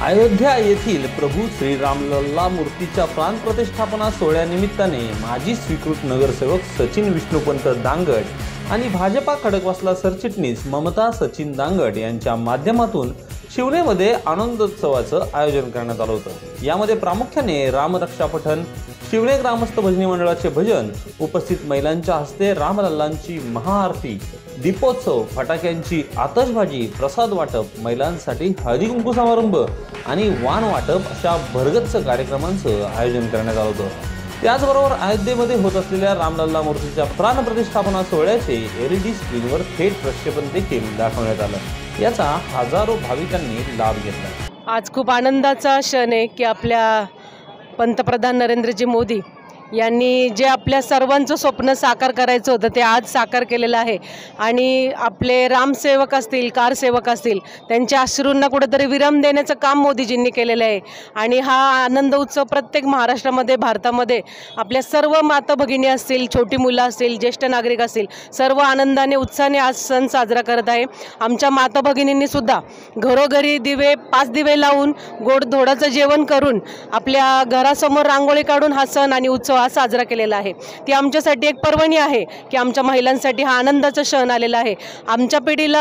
अयोध्या येथील प्रभू श्रीरामलल्ला मूर्तीच्या प्राणप्रतिष्ठापना सोहळ्यानिमित्ताने माजी स्वीकृत नगरसेवक सचिन विष्णुपंत दांगट आणि भाजपा खडकवासला सरचिटणीस ममता सचिन दांगट यांच्या माध्यमातून शिवनेमध्ये आनंदोत्सवाचं आयोजन करण्यात आलं होतं। यामध्ये प्रामुख्याने रामरक्षा पठण, शिवने ग्रामस्थ भजनी मंडळाचे भजन, उपस्थित महिलांच्या हस्ते रामलल्लांची महाआरती, दीपोत्सव, फटाक्यांची आतषबाजी, प्रसाद वाटप, महिलांसाठी हळदी कुंकू समारंभ आणि वाण वाटप अशा भरगच्च कार्यक्रमांचं आयोजन करण्यात आलं होतं। त्याचबरोबर अयोध्येमध्ये होत असलेल्या रामलल्ला मूर्तीच्या प्राणप्रतिष्ठापना सोहळ्याचे LED स्क्रीनवर थेट प्रक्षेपण देखील दाखवण्यात आलं। याचा हजारो भाविकांनी लाभ घेतला। आज खूप आनंदाचा क्षण आहे की आपल्या पंतप्रधान नरेंद्रजी मोदी यांनी जे आपल्या सर्वांचं स्वप्न साकार करायचं होतं ते आज साकार केलेलं आहे। आणि आपले रामसेवक असतील, कारसेवक असतील, त्यांच्या अश्रूंना कुठेतरी विराम देण्याचं काम मोदीजींनी केलेलं आहे। आणि हा आनंद उत्सव प्रत्येक महाराष्ट्रामध्ये, भारतामध्ये आपल्या सर्व माता भगिनी असतील, छोटी मुलं असतील, ज्येष्ठ नागरिक असतील, सर्व आनंदाने उत्साहाने आज सण साजरा करत आहे। आमच्या माता भगिनींनी सुद्धा घरोघरी 5 दिवे लावून गोडधोडाचं जेवण करून आपल्या घरासमोर रांगोळी काढून हा सण आणि उत्सव साजरा केलेला आहे। ती आमच्यासाठी एक पर्वणी आहे की आमच्या महिलांसाठी हा आनंदाचा क्षण आलेला आहे। आमच्या पिढीला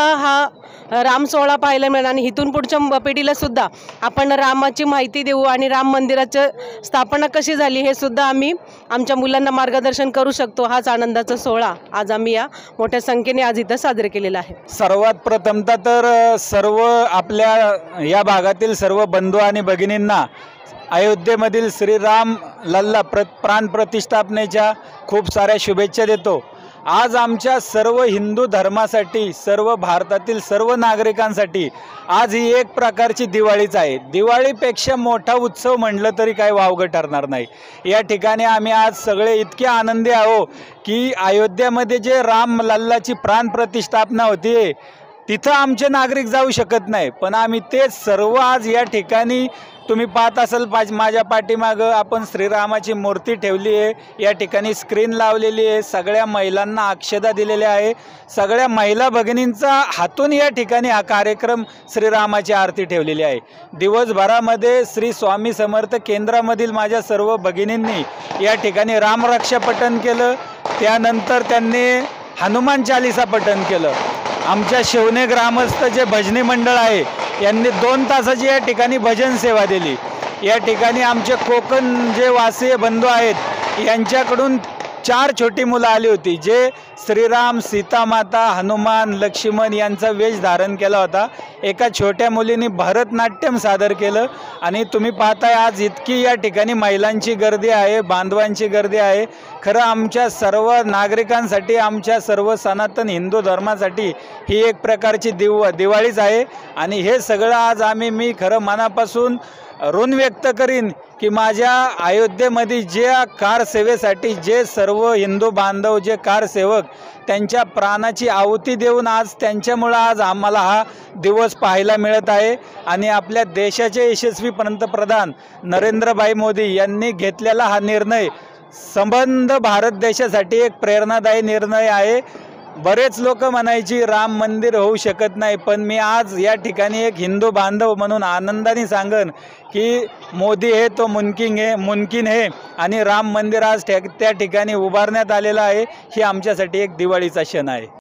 हा राम सोहळा पाहायला मिळेल आणि इथून पुढच्या पिढीला सुद्धा आपण रामाची माहिती देऊ आणि राम मंदिराची स्थापना कशी झाली हे सुद्धा आम्ही आमच्या मुलांना मार्गदर्शन करू शकतो। हाच आनंदाचा सोहळा आज आम्ही या मोठ्या संख्येने आज इथं साजरे केलेला आहे। सर्वात प्रथमतः तर सर्व आपल्या या भागातील सर्व बंधू आणि भगिनींना अयोध्येमधील श्रीराम लल्ला प्राण प्रतिष्ठापनेच्या खूप साऱ्या शुभेच्छा देतो। आज आमच्या सर्व हिंदू धर्मासाठी, सर्व भारतातील सर्व नागरिकांसाठी आज ही एक प्रकारची दिवाळीच आहे। दिवाळीपेक्षा मोठा उत्सव म्हटलं तरी काही वावगं ठरणार नाही। या ठिकाणी आम्ही आज सगळे इतके आनंदी आहो की अयोध्यामध्ये जे राम लल्लाची प्राण प्रतिष्ठापना होती तिथं आमचे नागरिक जाऊ शकत नाही, पण आम्ही ते सर्व आज या ठिकाणी तुम्ही पाहत असाल माझ्या पाठीमागं आपण श्रीरामाची मूर्ती ठेवली आहे। या ठिकाणी स्क्रीन लावलेली आहे, सगळ्या महिलांना अक्षदा दिलेल्या आहे, सगळ्या महिला भगिनींचा हातून या ठिकाणी हा कार्यक्रम श्रीरामाची आरती ठेवलेली आहे। दिवसभरामध्ये श्री स्वामी समर्थ केंद्रामधील माझ्या सर्व भगिनींनी या ठिकाणी रामरक्षा पठण केलं, त्यानंतर त्यांनी हनुमान चालीसा पठण केलं। आमच्या शिवने ग्रामस्थ जे भजनी मंडळ आहे यांनी 2 तासाची या ठिकाणी भजन सेवा दिली। या ठिकाणी आमचे कोकण जे वासीय बंधू आहेत यांच्याकडून 4 छोटी मुलं आली होती जे श्रीराम, सीतामाता, हनुमान, लक्ष्मण यांचा वेश धारण केला होता। एका छोट्या मुलीने भरतनाट्यम सादर केलं आणि तुम्ही पाहताय आज इतकी या ठिकाणी महिलांची गर्दी आहे, बांधवांची गर्दी आहे। खरं आमच्या सर्व नागरिकांसाठी, आमच्या सर्व सनातन हिंदू धर्मासाठी ही एक प्रकारची दिवाळीच आहे। आणि हे सगळं आज मी खरं मनापासून ऋण व्यक्त करीन की माझ्या अयोध्येमध्ये जे कारसेवेसाठी जे सर्व हिंदू बांधव, जे कारसेवक त्यांच्या प्राणाची आहुती देऊन आज त्यांच्यामुळं आज आम्हाला हा दिवस पाहायला मिळत आहे। आणि आपल्या देशाचे यशस्वी पंतप्रधान नरेंद्रभाई मोदी यांनी घेतलेला हा निर्णय संबंध भारत देशासाठी एक प्रेरणादायी निर्णय आहे। बरेच लोक म्हणायची राम मंदिर होऊ शकत नाही, पण मी आज या ठिकाणी एक हिंदू बांधव म्हणून आनंदाने सांगन की मोदी हे तो मुमकिन है आणि राम मंदिर आज त्या ठिकाणी उभारण्यात आलेलं आहे। ही आमच्यासाठी एक दिवाळीचा क्षण आहे।